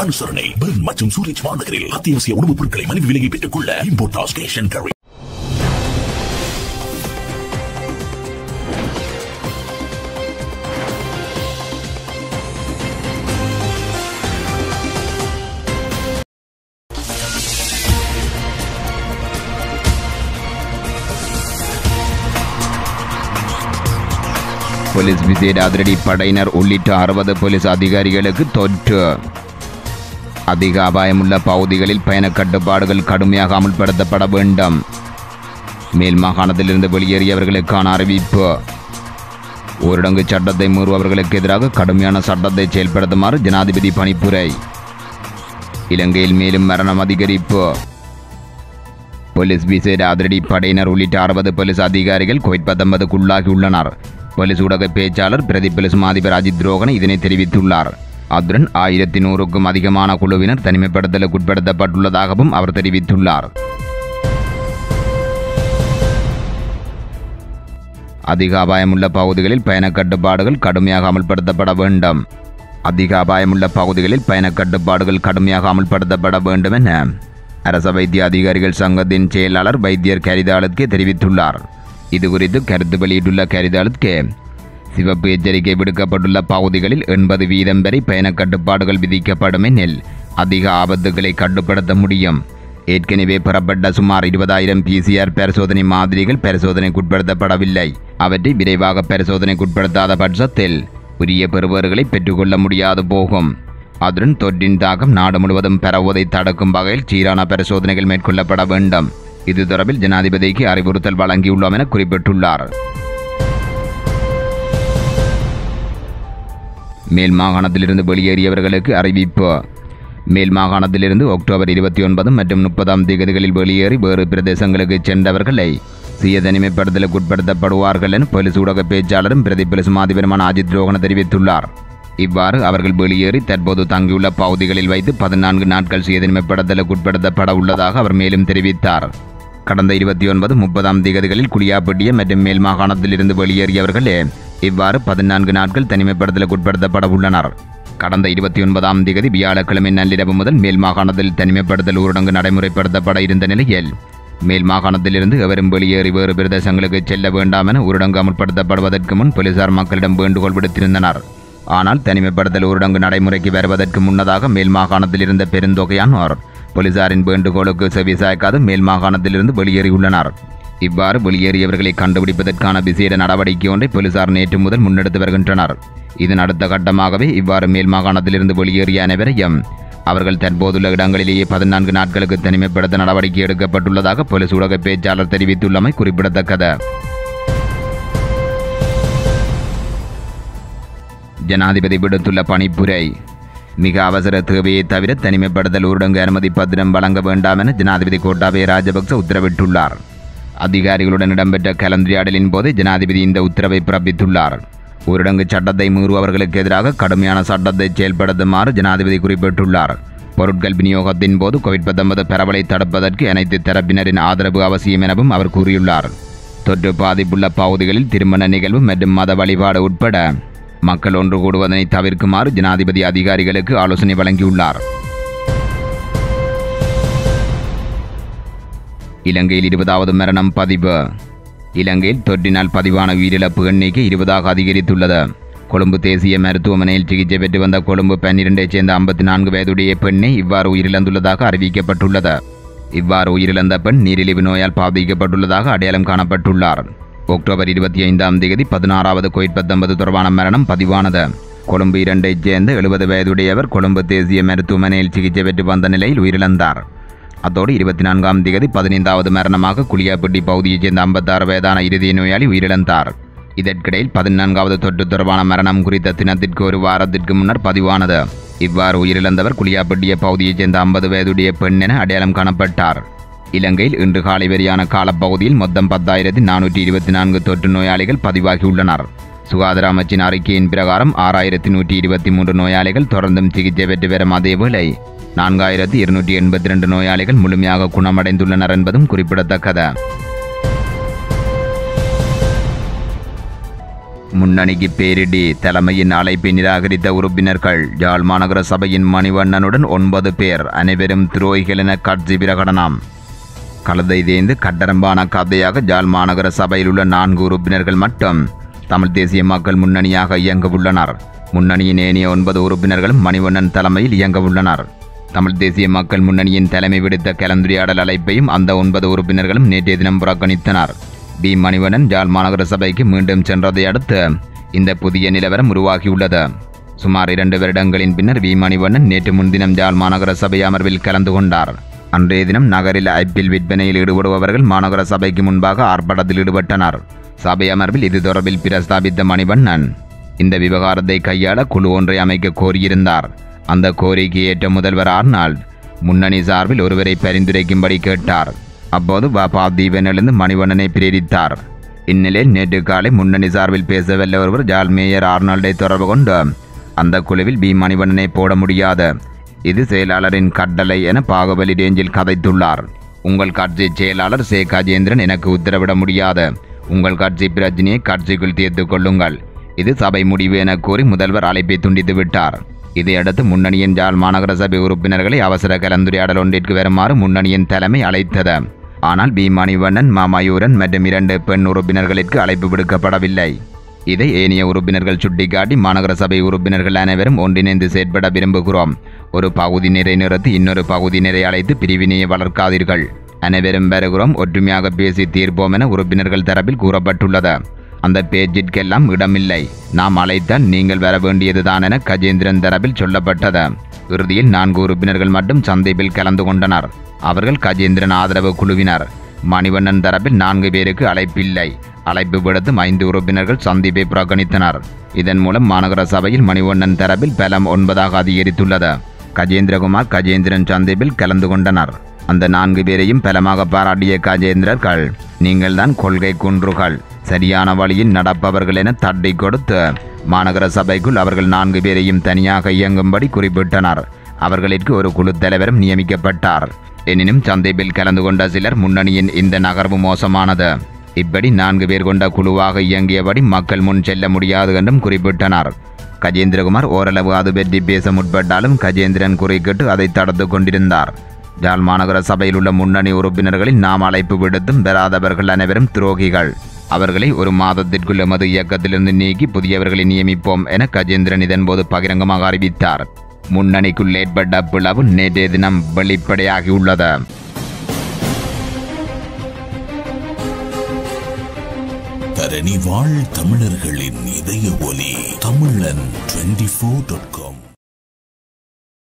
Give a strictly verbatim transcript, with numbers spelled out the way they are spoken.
அனுசரணை பெர்ன் மற்றும் சூரிச் மாநகரில் அத்தியாவசிய உணவுப் பொருட்களை மலிவு விலையை பெற்றுக் கொள்ள importers cash and carry. Police விசேட அதிரடி படையினர் உள்ளிட்ட அறுபது போலீஸ் அதிகாரிகளுக்கு தொற்று. அதிக அபாயமுள்ள பகுதிகளில் பயண கட்டுப்பாடுகள் கடுமையாக அமுல்படுத்தப்பட வேண்டும். மேல் மாகாணத்திலிருந்து வெளியேறியவர்களுக்கான அறிவிப்பு. ஊரடங்கு சட்டத்தை மீறுபவர்களுக்கு எதிராக கடுமையான சட்டத்தை செயல்படுத்துமாறு ஜனாதிபதி பணிப்புரை. இலங்கையில் மேலும் மரணம் அதிகரிப்பு. போலீஸ் விசேட அதிரடி படையினர் உள்ளிட்ட அறுபது போலீஸ் அதிகாரிகள் கோவிட் பத்தொன்பதுக்குள்ளாகியுள்ளனர். போலீஸ் ஊடக பேச்சாளர் பிரதி போலீஸ் மாதிபர் அஜித் ரோகன் இதனை தெரிவித்துள்ளார். அத்துடன் ஆயிரத்தி நூறுக்கும் அதிகமான குழுவினர் தனிமைப்படுத்தலுக்கு உட்படுத்தப்பட்டுள்ளதாகவும் அவர் தெரிவித்துள்ளார். அதிக அபாயமுள்ள பகுதிகளில் பயண கட்டுப்பாடுகள் கடுமையாக அமல்படுத்தப்பட வேண்டும். அதிக அபாயமுள்ள பகுதிகளில் பயண கட்டுப்பாடுகள் கடுமையாக அமல்படுத்தப்பட வேண்டும் என அரச வைத்திய அதிகாரிகள் சங்கத்தின் செயலாளர் வைத்தியர் கரிதாலத்கே தெரிவித்துள்ளார். இதுகுறித்து கருத்து வெளியிட்டுள்ள கரிதாலத்கே, சிவப்பு எச்சரிக்கை விடுக்கப்பட்டுள்ள பகுதிகளில் எண்பது வீதம் வரை பயண கட்டுப்பாடுகள் விதிக்கப்படும் எனில் அதிக ஆபத்துகளை கட்டுப்படுத்த முடியும். ஏற்கனவே பெறப்பட்ட சுமார் இருபதாயிரம் பிசிஆர் பரிசோதனை மாதிரிகள் பரிசோதனைக்குட்படுத்தப்படவில்லை. அவற்றை விரைவாக பரிசோதனைக்குட்படுத்தாத பட்சத்தில் உரிய பெறுபவர்களை பெற்றுக்கொள்ள முடியாது போகும். அதுடன் தொற்றின் தாக்கம் நாடு முழுவதும் பரவுவதை தடுக்கும் வகையில் சீரான பரிசோதனைகள் மேற்கொள்ளப்பட வேண்டும். இது தொடர்பில் ஜனாதிபதிக்கு அறிவுறுத்தல் வழங்கியுள்ளோம் என குறிப்பிட்டுள்ளார். மேல் மாகாணத்திலிருந்து வெளியேறியவர்களுக்கு அறிவிப்பு. மேல் மாகாணத்திலிருந்து அக்டோபர் இருபத்தி ஒன்பது மற்றும் முப்பதாம் தேதிகளில் வெளியேறி வேறு பிரதேசங்களுக்கு சென்றவர்களை சுய தனிமைப்படுத்தலுக்கு உட்படுத்தப்படுவார்கள் என போலீஸ் ஊடக பேச்சாளரும் பிரதி போலீஸ் மாதிபருமான அஜித் ரோகன் தெரிவித்துள்ளார். இவ்வாறு அவர்கள் வெளியேறி தற்போது தங்கியுள்ள பகுதிகளில் வைத்து பதினான்கு நாட்கள் சுய தனிமைப்படுத்தலுக்கு உட்படுத்தப்பட உள்ளதாக அவர் மேலும் தெரிவித்தார். கடந்த இருபத்தி ஒன்பது முப்பதாம் தேதிகளில் குளியாப்பட்டிய மற்றும் மேல் மாகாணத்தில் இருந்து வெளியேறியவர்களே இவ்வாறு பதினான்கு நாட்கள் தனிமைப்படுத்தலுக்கு உட்படுத்தப்பட உள்ளனர். கடந்த இருபத்தி ஒன்பதாம் தேதி வியாழக்கிழமை நள்ளிரவு முதல் மேல் மாகாணத்தில் தனிமைப்படுத்தல் ஊரடங்கு நடைமுறைப்படுத்தப்பட இருந்த நிலையில் மேல் மாகாணத்திலிருந்து எவரும் வெளியேறி வேறு பிரதேசங்களுக்கு செல்ல வேண்டாம் என ஊரடங்கு அமல்படுத்தப்படுவதற்கு முன் போலீசார் மக்களிடம் வேண்டுகோள் விடுத்திருந்தனர். ஆனால் தனிமைப்படுத்தல் ஊரடங்கு நடைமுறைக்கு வருவதற்கு முன்னதாக மேல் மாகாணத்தில் இருந்த பெருந்தொகையானோர் போலீசாரின் வேண்டுகோளுக்கு செவிசாய்க்காது மேல் மாகாணத்திலிருந்து வெளியேறியுள்ளனர். இவ்வாறு வெளியேறியவர்களை கண்டுபிடிப்பதற்கான விசேட நடவடிக்கை ஒன்றை போலீசார் நேற்று முதல் முன்னெடுத்து வருகின்றனர். இதன் அடுத்த கட்டமாகவே இவ்வாறு மேல் மாகாணத்திலிருந்து வெளியேறிய அனைவரையும் அவர்கள் தற்போதுள்ள இடங்களிலேயே பதினான்கு நாட்களுக்கு தனிமைப்படுத்த நடவடிக்கை எடுக்கப்பட்டுள்ளதாக போலீஸ் ஊடக பேச்சாளர் தெரிவித்துள்ளமை குறிப்பிடத்தக்கது. ஜனாதிபதி விடுத்துள்ள பணிப்புரை. மிக அவசர தேவையை தவிர தனிமைப்படுத்தல் ஊரடங்கு அனுமதி பத்திரம் வழங்க வேண்டாம் என ஜனாதிபதி கோட்டாபய ராஜபக்ச உத்தரவிட்டுள்ளார். அதிகாரிகளுடன் இடம்பெற்ற கலந்துரையாடலின் போது ஜனாதிபதி இந்த உத்தரவை பிறப்பித்துள்ளார். ஊரடங்கு சட்டத்தை மீறுபவர்களுக்கு எதிராக கடுமையான சட்டத்தை செயல்படுத்துமாறு ஜனாதிபதி குறிப்பிட்டுள்ளார். பொருட்கள் விநியோகத்தின் போது கோவிட் பத்தொன்பது பரவலை தடுப்பதற்கு அனைத்து தரப்பினரின் ஆதரவு அவசியம் எனவும் அவர் கூறியுள்ளார். தொற்று பாதிப்புள்ள பகுதிகளில் திருமண நிகழ்வு மற்றும் மத வழிபாடு உட்பட மக்கள் ஒன்று கூடுவதனை தவிர்க்குமாறு ஜனாதிபதி அதிகாரிகளுக்கு ஆலோசனை வழங்கியுள்ளார். இலங்கையில் இருபதாவது மரணம் பதிவு. இலங்கையில் தொற்றினால் பதிவான உயிரிழப்பு எண்ணிக்கை இருபதாக அதிகரித்துள்ளது. கொழும்பு தேசிய மருத்துவமனையில் சிகிச்சை பெற்று வந்த கொழும்பு பன்னிரண்டைச் சேர்ந்த ஐம்பத்தி நான்கு வயதுடைய பெண்ணை இவ்வாறு உயிரிழந்துள்ளதாக அறிவிக்கப்பட்டுள்ளது. இவ்வாறு உயிரிழந்த பெண் நீரிழிவு நோயால் பாதிக்கப்பட்டுள்ளதாக அடையாளம் காணப்பட்டுள்ளார். அக்டோபர் இருபத்தி ஐந்தாம் தேதி பதினாறாவது கோவிட் பத்தொன்பது தொடர்பான மரணம் பதிவானது. கொழும்பு இரண்டைச் சேர்ந்த எழுபது வயதுடையவர் கொழும்பு தேசிய மருத்துவமனையில் சிகிச்சை பெற்று வந்த நிலையில் உயிரிழந்தார். அத்தோடு இருபத்தி நான்காம் தேதி பதினைந்தாவது மரணமாக குளியாப்பட்டி பகுதியைச் சேர்ந்த ஐம்பத்தாறு வயதான இருதய நோயாளி உயிரிழந்தார். இதற்கிடையில் பதினான்காவது தொற்று தொடர்பான மரணம் குறித்த தினத்திற்கு ஒரு வாரத்திற்கு முன்னர் பதிவானது. இவ்வாறு உயிரிழந்தவர் குளியாப்பட்டிய பகுதியைச் சேர்ந்த ஐம்பது வயதுடைய பெண் என அடையாளம் காணப்பட்டார். இலங்கையில் இன்று காலை வரையான காலப்பகுதியில் மொத்தம் பத்தாயிரத்தி நானூற்றி இருபத்தி நான்கு தொற்று நோயாளிகள் பதிவாகியுள்ளனர். சுகாதார அமைச்சின் அறிக்கையின் பிரகாரம் ஆறாயிரத்தி நூற்றி இருபத்தி மூன்று நோயாளிகள் தொடர்ந்தும் சிகிச்சை பெற்று வரும் அதேவேளை நான்காயிரத்தி இருநூற்றி எண்பத்தி ரெண்டு நோயாளிகள் முழுமையாக குணமடைந்துள்ளனர் என்பதும் குறிப்பிடத்தக்கது. முன்னணிக்கு பேரிடி தலைமையின் அழைப்பை நிராகரித்த உறுப்பினர்கள். யாழ் மாநகர சபையின் மணிவண்ணனுடன் ஒன்பது பேர் அனைவரும் துரோகிகள் என கட்சி பிரகடனம். கழுதை தேய்ந்து கட்டரம்பான கதையாக யாழ் மாநகர சபையில் உள்ள நான்கு உறுப்பினர்கள் மட்டும் தமிழ் தேசிய மக்கள் முன்னணியாக இயங்க உள்ளனர். முன்னணியின் ஏனைய ஒன்பது உறுப்பினர்களும் மணிவண்ணன் தலைமையில் இயங்க உள்ளனர். தமிழ் தேசிய மக்கள் முன்னணியின் தலைமை விடுத்த கலந்துரையாடல் அழைப்பையும் அந்த ஒன்பது உறுப்பினர்களும் நேற்றைய தினம் புறக்கணித்தனர். பி மணிவண்ணன் யாழ் மாநகர சபைக்கு மீண்டும் சென்றதை அடுத்து இந்த புதிய நிலவரம் உருவாகியுள்ளது. சுமார் இரண்டு வருடங்களின் பின்னர் வி மணிவண்ணன் நேற்று முன்தினம் யாழ் மாநகர சபை அமர்வில் கலந்து கொண்டார். அன்றைய தினம் நகரில் ஐபிஎல் விற்பனையில் ஈடுபடுபவர்கள் மாநகர சபைக்கு முன்பாக ஆர்ப்பாட்டத்தில் ஈடுபட்டனர். சபை அமர்வில் இது தொடர்பில் பிரஸ்தாபித்த மணிவண்ணன் இந்த விவகாரத்தை கையாள குழு ஒன்றை அமைக்க கோரியிருந்தார். அந்த கோரிக்கையை ஏற்ற முதல்வர் ஆர்னால்ட் முன்னணி சார்பில் ஒருவரை பரிந்துரைக்கும்படி கேட்டார். அப்போது பாபா தீபனிலிருந்து மணிவண்ணனை பிரேரித்தார். இந்நிலையில் நேற்று காலை முன்னணி சார்பில் பேசவல்ல ஒருவர் ஜாழ் மேயர் ஆர்னால்டை தொடர்பு கொண்டு அந்த குழுவில் பி மணிவண்ணனை போட முடியாது, இது செயலாளரின் கட்டளை என பாகுபலி ரேஞ்சில் கதைத்துள்ளார். உங்கள் கட்சி செயலாளர் சே கஜேந்திரன் எனக்கு உத்தரவிட முடியாது, உங்கள் கட்சி பிரச்சினையை கட்சிக்குள் தீர்த்து கொள்ளுங்கள், இது சபை முடிவு என கூறி முதல்வர் அழைப்பை துண்டித்து விட்டார். இதையடுத்து முன்னணியின் யாழ் மாநகர சபை உறுப்பினர்களை அவசர கலந்துரையாடல் ஒன்றிற்கு வருமாறு முன்னணியின் தலைமை அழைத்தது. ஆனால் பி மணிவண்ணன், மாமயூரன் மற்றும் இரண்டு பெண் உறுப்பினர்களுக்கு அழைப்பு விடுக்கப்படவில்லை. இதை ஏனைய உறுப்பினர்கள் சுட்டிக்காட்டி மாநகர சபை உறுப்பினர்கள் அனைவரும் ஒன்றிணைந்து செயற்பட விரும்புகிறோம், ஒரு பகுதியினரை நிறுத்தி இன்னொரு பகுதியினரை அழைத்து பிரிவினையை வளர்க்காதீர்கள், அனைவரும் வருகிறோம், ஒற்றுமையாக பேசி தீர்ப்போம் என உறுப்பினர்கள் தரப்பில் கூறப்பட்டுள்ளது. அந்த பேச்சிற்கெல்லாம் இடமில்லை, நாம் அழைத்தால் நீங்கள் வர வேண்டியதுதான் என கஜேந்திரன் தரப்பில் சொல்லப்பட்டது. இறுதியில் நான்கு உறுப்பினர்கள் மட்டும் சந்திப்பில் கலந்து கொண்டனர். அவர்கள் கஜேந்திரன் ஆதரவு குழுவினர். மணிவண்ணன் தரப்பில் நான்கு பேருக்கு அழைப்பில்லை. அழைப்பு விடுத்தும் ஐந்து உறுப்பினர்கள் சந்திப்பை புறக்கணித்தனர். இதன் மூலம் மாநகர சபையில் மணிவண்ணன் தரப்பில் பலம் ஒன்பதாக அதிகரித்துள்ளது. கஜேந்திரகுமார், கஜேந்திரன் சந்திப்பில் கலந்து கொண்டனர். அந்த நான்கு பேரையும் பலமாக பாராட்டிய கஜேந்திரர்கள், நீங்கள்தான் கொள்கை குன்றுகள், சரியான வழியில் நடப்பவர்கள் என தட்டி கொடுத்து மாநகர சபைக்குள் அவர்கள் நான்கு பேரையும் தனியாக இயங்கும்படி குறிப்பிட்டனர். அவர்களுக்கு ஒரு குழு தலைவரும் நியமிக்கப்பட்டார். எனினும் சந்திப்பில் கலந்து கொண்ட சிலர் முன்னணியின் இந்த நகர்வு மோசமானது, இப்படி நான்கு பேர் கொண்ட குழுவாக இயங்கியபடி மக்கள் முன் செல்ல முடியாது என்றும் குறிப்பிட்டனர். கஜேந்திரகுமார் ஓரளவு அது பற்றி பேச முற்பட்டாலும் கஜேந்திரன் குறுக்கிட்டு அதை தடுத்து கொண்டிருந்தார். யாழ் மாநகர சபையில் உள்ள முன்னணி உறுப்பினர்களில் நாம் அழைப்பு விடுத்தும் பெறாதவர்கள் அனைவரும் துரோகிகள், அவர்களை ஒரு மாதத்திற்குள் எமது இயக்கத்திலிருந்து நீக்கி புதியவர்களை நியமிப்போம் என கஜேந்திரன் இதன்போது பகிரங்கமாக அறிவித்தார். முன்னணிக்குள் ஏற்பட்ட பிளவு நேற்றைய தினம் வெளிப்படையாகியுள்ளது. தரணி வாழ் தமிழர்களின் இதய ஒலி தமிழன் டுவெண்டி ஃபோர் டாட் காம்